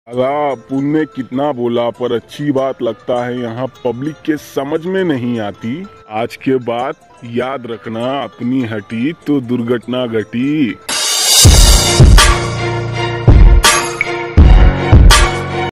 अला पुण्य कितना बोला पर अच्छी बात लगता है यहाँ पब्लिक के समझ में नहीं आती। आज के बाद याद रखना, अपनी हटी तो दुर्घटना घटी।